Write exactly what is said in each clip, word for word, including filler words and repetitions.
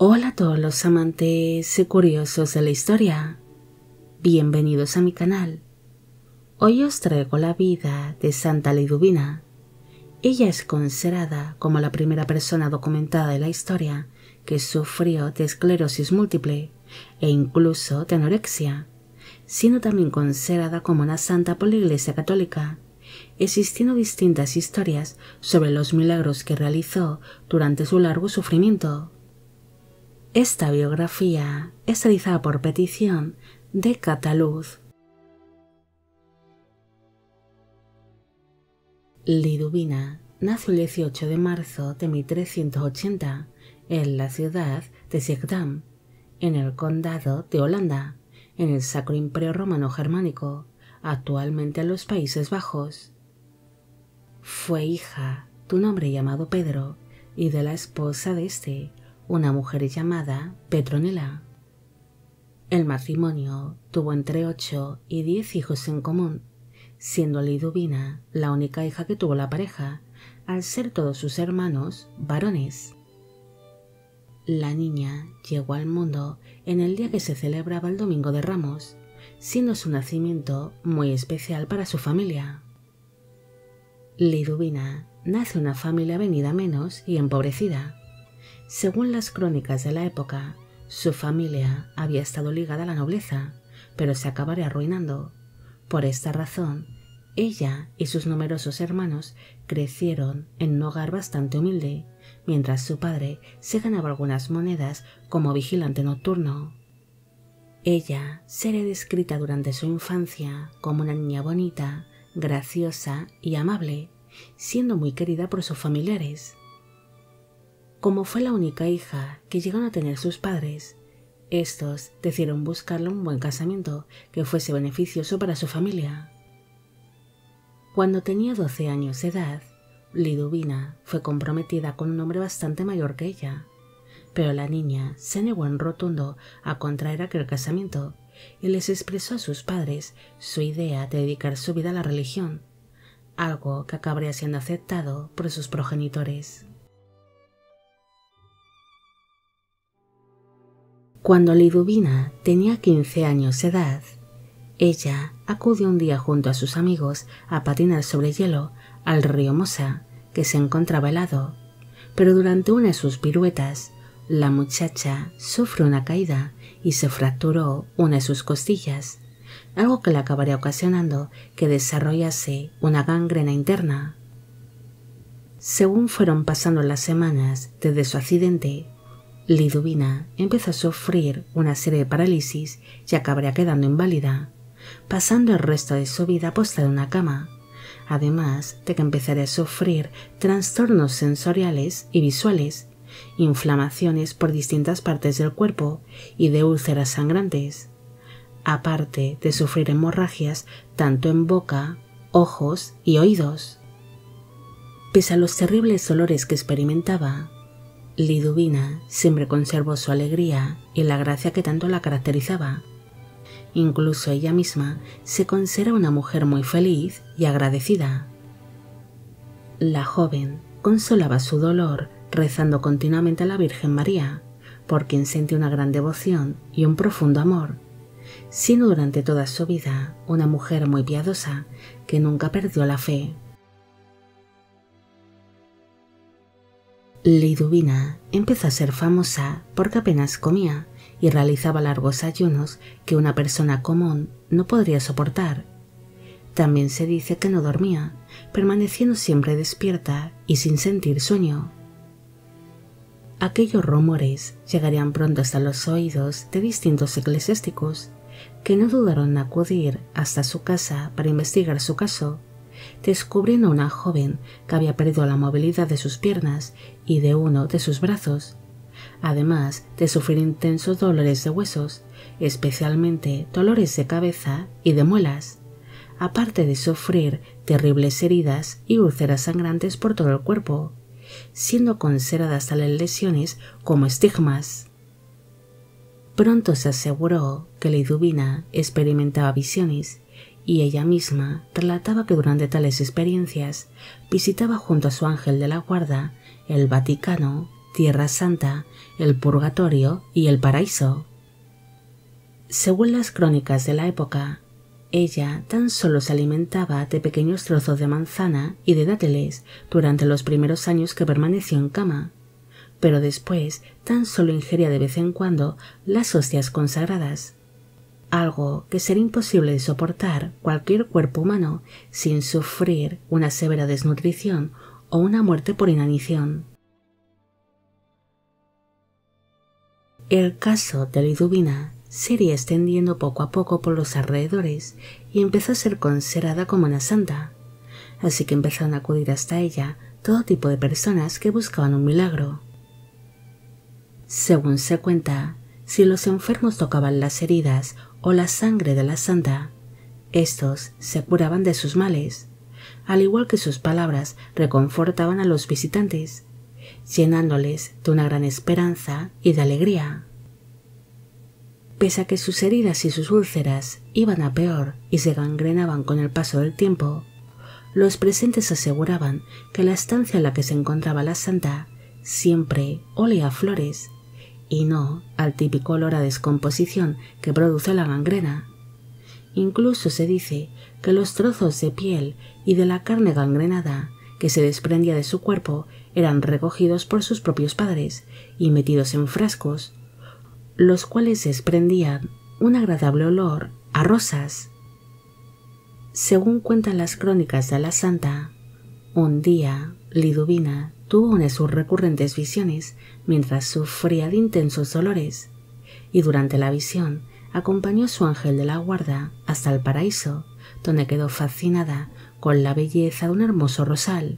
Hola a todos los amantes y curiosos de la historia. Bienvenidos a mi canal. Hoy os traigo la vida de Santa Liduvina. Ella es considerada como la primera persona documentada de la historia que sufrió de esclerosis múltiple e incluso de anorexia, siendo también considerada como una santa por la Iglesia Católica, existiendo distintas historias sobre los milagros que realizó durante su largo sufrimiento. Esta biografía es realizada por petición de Cataluz. Liduvina nació el dieciocho de marzo de mil trescientos ochenta en la ciudad de Schiedam, en el condado de Holanda, en el Sacro Imperio Romano Germánico, actualmente en los Países Bajos. Fue hija de un hombre llamado Pedro y de la esposa de este, una mujer llamada Petronila. El matrimonio tuvo entre ocho y diez hijos en común, siendo Liduvina la única hija que tuvo la pareja, al ser todos sus hermanos varones. La niña llegó al mundo en el día que se celebraba el Domingo de Ramos, siendo su nacimiento muy especial para su familia. Liduvina nace en una familia venida menos y empobrecida. Según las crónicas de la época, su familia había estado ligada a la nobleza, pero se acabaría arruinando. Por esta razón, ella y sus numerosos hermanos crecieron en un hogar bastante humilde, mientras su padre se ganaba algunas monedas como vigilante nocturno. Ella sería descrita durante su infancia como una niña bonita, graciosa y amable, siendo muy querida por sus familiares. Como fue la única hija que llegaron a tener sus padres, estos decidieron buscarle un buen casamiento que fuese beneficioso para su familia. Cuando tenía doce años de edad, Liduvina fue comprometida con un hombre bastante mayor que ella, pero la niña se negó en rotundo a contraer aquel casamiento y les expresó a sus padres su idea de dedicar su vida a la religión, algo que acabaría siendo aceptado por sus progenitores. Cuando Liduvina tenía quince años de edad, ella acudió un día junto a sus amigos a patinar sobre hielo al río Mosa, que se encontraba helado, pero durante una de sus piruetas, la muchacha sufrió una caída y se fracturó una de sus costillas, algo que le acabaría ocasionando que desarrollase una gangrena interna. Según fueron pasando las semanas desde su accidente, Liduvina empezó a sufrir una serie de parálisis y acabaría quedando inválida, pasando el resto de su vida postrada en una cama, además de que empezaría a sufrir trastornos sensoriales y visuales, inflamaciones por distintas partes del cuerpo y de úlceras sangrantes, aparte de sufrir hemorragias tanto en boca, ojos y oídos. Pese a los terribles dolores que experimentaba, Liduvina siempre conservó su alegría y la gracia que tanto la caracterizaba. Incluso ella misma se considera una mujer muy feliz y agradecida. La joven consolaba su dolor rezando continuamente a la Virgen María, por quien sentía una gran devoción y un profundo amor, siendo durante toda su vida una mujer muy piadosa que nunca perdió la fe. Liduvina empezó a ser famosa porque apenas comía y realizaba largos ayunos que una persona común no podría soportar. También se dice que no dormía, permaneciendo siempre despierta y sin sentir sueño. Aquellos rumores llegarían pronto hasta los oídos de distintos eclesiásticos, que no dudaron en acudir hasta su casa para investigar su caso, descubriendo a una joven que había perdido la movilidad de sus piernas y de uno de sus brazos, además de sufrir intensos dolores de huesos, especialmente dolores de cabeza y de muelas, aparte de sufrir terribles heridas y úlceras sangrantes por todo el cuerpo, siendo consideradas tales lesiones como estigmas. Pronto se aseguró que Liduvina experimentaba visiones y ella misma relataba que durante tales experiencias visitaba junto a su ángel de la guarda el Vaticano Tierra Santa, el Purgatorio y el Paraíso. Según las crónicas de la época, ella tan solo se alimentaba de pequeños trozos de manzana y de dátiles durante los primeros años que permaneció en cama, pero después tan solo ingería de vez en cuando las hostias consagradas, algo que sería imposible de soportar cualquier cuerpo humano sin sufrir una severa desnutrición o una muerte por inanición. El caso de Liduvina se iría extendiendo poco a poco por los alrededores y empezó a ser considerada como una santa, así que empezaron a acudir hasta ella todo tipo de personas que buscaban un milagro. Según se cuenta, si los enfermos tocaban las heridas o la sangre de la santa, estos se curaban de sus males, al igual que sus palabras reconfortaban a los visitantes, llenándoles de una gran esperanza y de alegría. Pese a que sus heridas y sus úlceras iban a peor y se gangrenaban con el paso del tiempo, los presentes aseguraban que la estancia en la que se encontraba la santa siempre olía a flores y no al típico olor a descomposición que produce la gangrena. Incluso se dice que los trozos de piel y de la carne gangrenada que se desprendía de su cuerpo eran recogidos por sus propios padres y metidos en frascos, los cuales desprendían un agradable olor a rosas. Según cuentan las crónicas de la santa, un día Liduvina tuvo una de sus recurrentes visiones mientras sufría de intensos dolores, y durante la visión acompañó a su ángel de la guarda hasta el paraíso, donde quedó fascinada con la belleza de un hermoso rosal.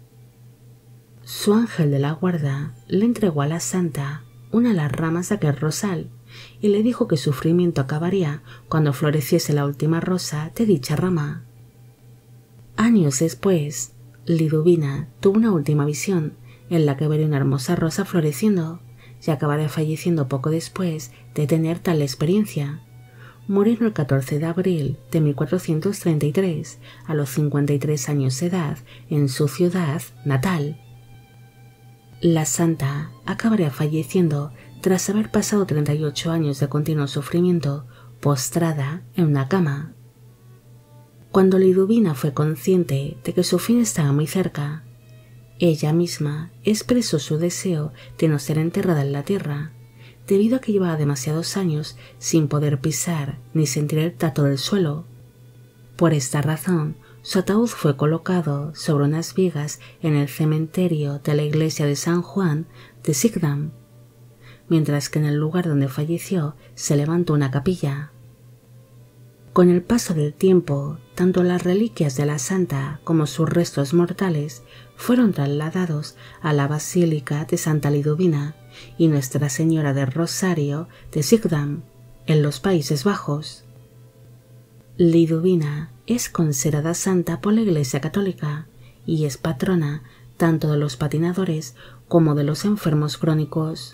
Su ángel de la guarda le entregó a la santa una de las ramas de aquel rosal y le dijo que su sufrimiento acabaría cuando floreciese la última rosa de dicha rama. Años después, Liduvina tuvo una última visión en la que vería una hermosa rosa floreciendo y acabaría falleciendo poco después de tener tal experiencia. Murió el catorce de abril de mil cuatrocientos treinta y tres, a los cincuenta y tres años de edad, en su ciudad natal. La santa acabaría falleciendo tras haber pasado treinta y ocho años de continuo sufrimiento, postrada en una cama. Cuando Liduvina fue consciente de que su fin estaba muy cerca, ella misma expresó su deseo de no ser enterrada en la tierra, debido a que llevaba demasiados años sin poder pisar ni sentir el tacto del suelo. Por esta razón, su ataúd fue colocado sobre unas vigas en el cementerio de la iglesia de San Juan de Sigdam, mientras que en el lugar donde falleció se levantó una capilla. Con el paso del tiempo, tanto las reliquias de la santa como sus restos mortales fueron trasladados a la Basílica de Santa Liduvina y Nuestra Señora del Rosario de Sigdam, en los Países Bajos. Liduvina es considerada santa por la Iglesia Católica y es patrona tanto de los patinadores como de los enfermos crónicos.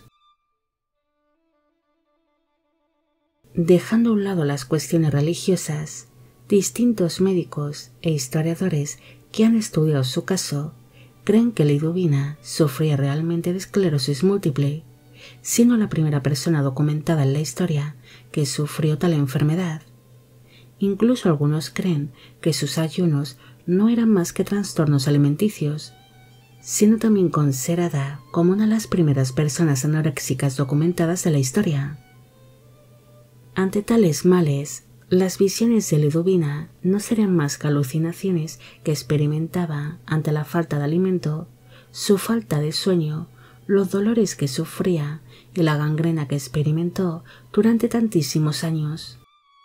Dejando a un lado las cuestiones religiosas, distintos médicos e historiadores que han estudiado su caso creen que Liduvina sufría realmente de esclerosis múltiple, siendo la primera persona documentada en la historia que sufrió tal enfermedad. Incluso algunos creen que sus ayunos no eran más que trastornos alimenticios, siendo también considerada como una de las primeras personas anoréxicas documentadas de la historia. Ante tales males, las visiones de Liduvina no serían más que alucinaciones que experimentaba ante la falta de alimento, su falta de sueño, los dolores que sufría y la gangrena que experimentó durante tantísimos años.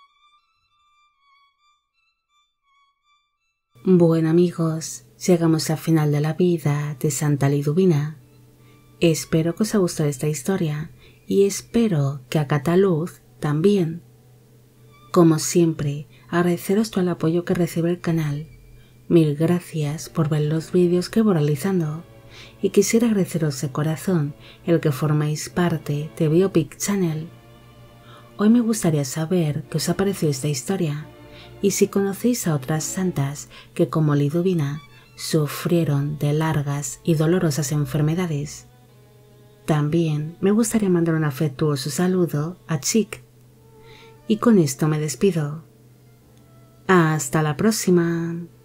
Bueno amigos, llegamos al final de la vida de Santa Liduvina. Espero que os haya gustado esta historia y espero que a Cataluz también. Como siempre, agradeceros todo el apoyo que recibe el canal. Mil gracias por ver los vídeos que voy realizando y quisiera agradeceros de corazón el que formáis parte de Biopic Channel. Hoy me gustaría saber qué os ha parecido esta historia y si conocéis a otras santas que, como Liduvina, sufrieron de largas y dolorosas enfermedades. También me gustaría mandar un afectuoso saludo a Chick. Y con esto me despido. Hasta la próxima.